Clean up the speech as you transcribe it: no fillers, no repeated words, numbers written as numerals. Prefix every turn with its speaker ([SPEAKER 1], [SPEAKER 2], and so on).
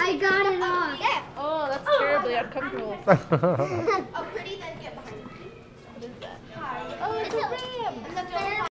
[SPEAKER 1] I got it off.
[SPEAKER 2] Oh, that's terribly uncomfortable.
[SPEAKER 3] Okay.